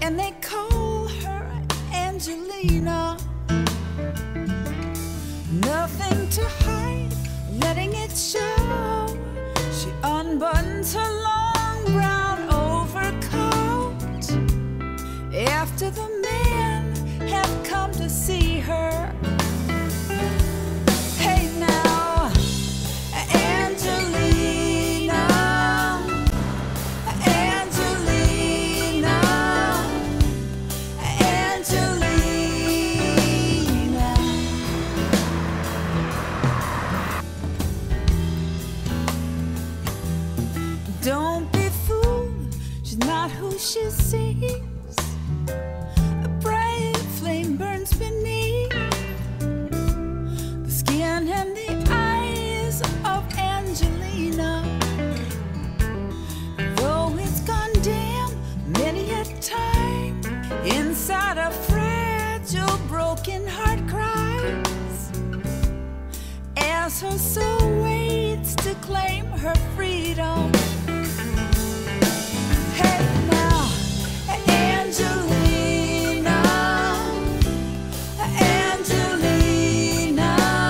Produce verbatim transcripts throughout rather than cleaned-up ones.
and they call her Angelina. Nothing to hide, letting it show. She unbuttons her long brown overcoat after the men have come to see her. Hey now, Angelina, Angelina, Angelina. Don't be fooled, she's not who she seems. A bright flame burns beneath the skin and the eyes of Angelina. Though it's gone dim many a time, inside a fragile broken heart cries as her soul waits to claim her freedom. Hey now, Angelina, Angelina,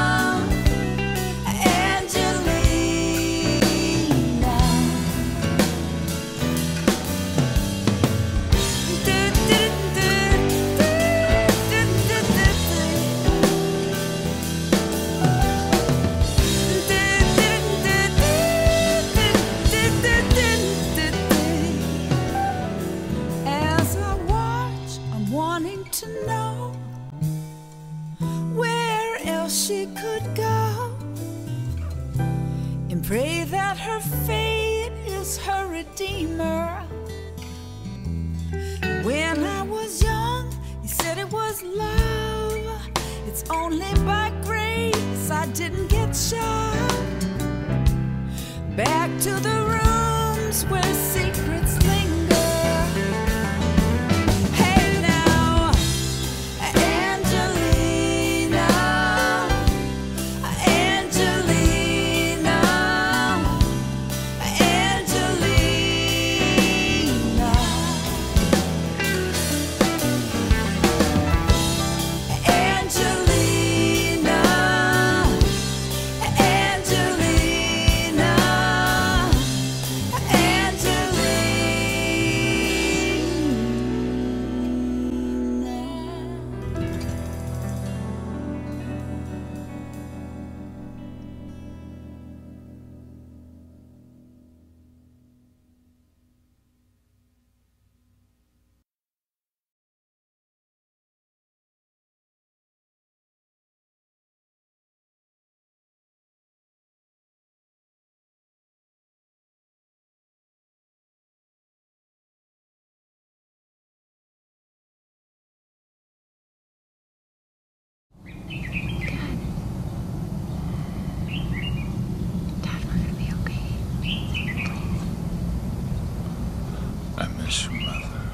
Angelina. Do, do, do, do, do, do, do, as I watch, I'm wanting to know where else she could go, and pray that her fate is her redeemer. When I was young, you said it was love. It's only by grace I didn't get shot. Back to the rooms where secrets linger. Hey now, Angelina, Angelina, Angelina. Angelina, Angelina, I miss you, Mother.